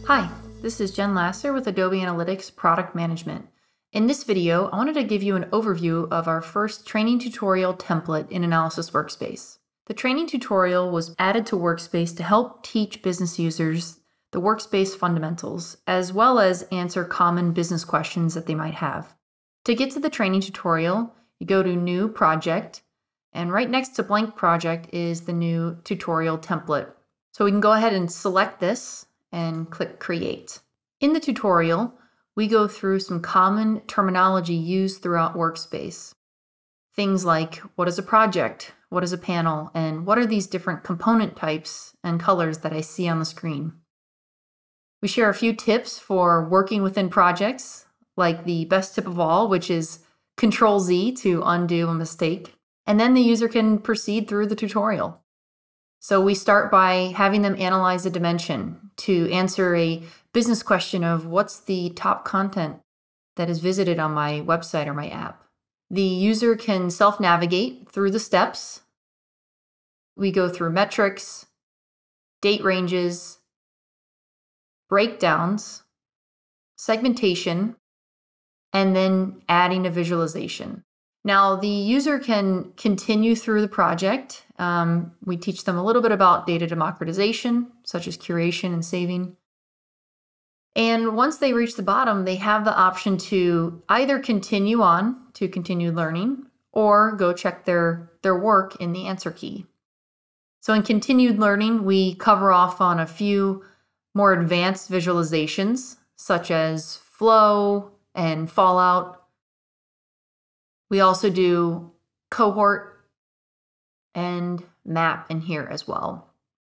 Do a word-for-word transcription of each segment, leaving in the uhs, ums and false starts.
Hi, this is Jen Lasser with Adobe Analytics Product Management. In this video, I wanted to give you an overview of our first training tutorial template in Analysis Workspace. The training tutorial was added to Workspace to help teach business users the Workspace fundamentals, as well as answer common business questions that they might have. To get to the training tutorial, you go to New Project, and right next to Blank Project is the new tutorial template. So we can go ahead and select this and click Create. In the tutorial, we go through some common terminology used throughout Workspace. Things like, what is a project? What is a panel? And what are these different component types and colors that I see on the screen? We share a few tips for working within projects, like the best tip of all, which is Control Z to undo a mistake. And then the user can proceed through the tutorial. So we start by having them analyze a dimension to answer a business question of what's the top content that is visited on my website or my app. The user can self-navigate through the steps. We go through metrics, date ranges, breakdowns, segmentation, and then adding a visualization. Now, the user can continue through the project. Um, we teach them a little bit about data democratization, such as curation and saving. And once they reach the bottom, they have the option to either continue on to continue learning or go check their, their work in the answer key. So in continued learning, we cover off on a few more advanced visualizations, such as flow and fallout. We also do cohort and map in here as well.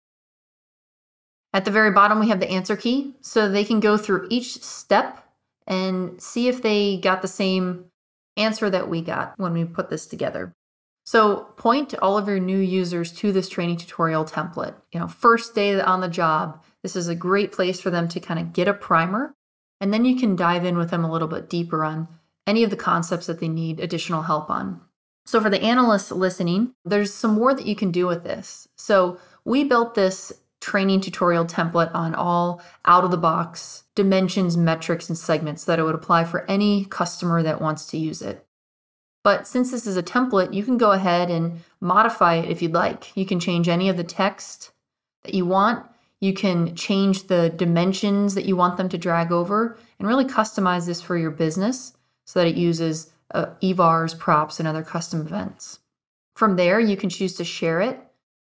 At the very bottom, we have the answer key, so they can go through each step and see if they got the same answer that we got when we put this together. So point all of your new users to this training tutorial template. You know, first day on the job, this is a great place for them to kind of get a primer, and then you can dive in with them a little bit deeper on any of the concepts that they need additional help on. So for the analysts listening, there's some more that you can do with this. So we built this training tutorial template on all out-of-the-box dimensions, metrics, and segments so that it would apply for any customer that wants to use it. But since this is a template, you can go ahead and modify it if you'd like. You can change any of the text that you want. You can change the dimensions that you want them to drag over and really customize this for your business so that it uses uh, eVars, props, and other custom events. From there, you can choose to share it.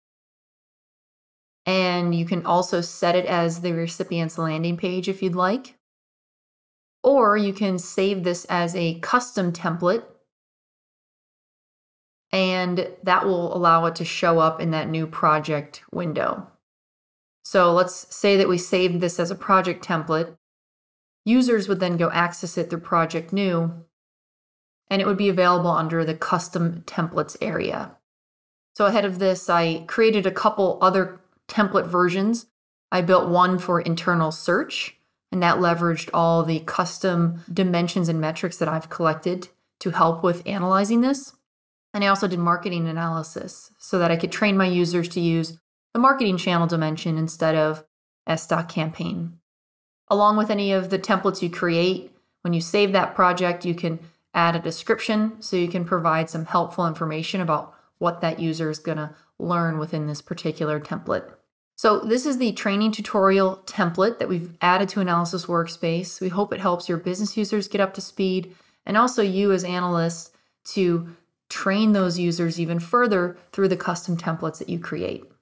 And you can also set it as the recipient's landing page if you'd like. Or you can save this as a custom template, and that will allow it to show up in that new project window. So let's say that we saved this as a project template. Users would then go access it through Project New, and it would be available under the Custom Templates area. So ahead of this, I created a couple other template versions. I built one for internal search, and that leveraged all the custom dimensions and metrics that I've collected to help with analyzing this. And I also did marketing analysis so that I could train my users to use the marketing channel dimension instead of S campaign. Along with any of the templates you create, when you save that project, you can add a description so you can provide some helpful information about what that user is going to learn within this particular template. So this is the training tutorial template that we've added to Analysis Workspace. We hope it helps your business users get up to speed, and also you as analysts to train those users even further through the custom templates that you create.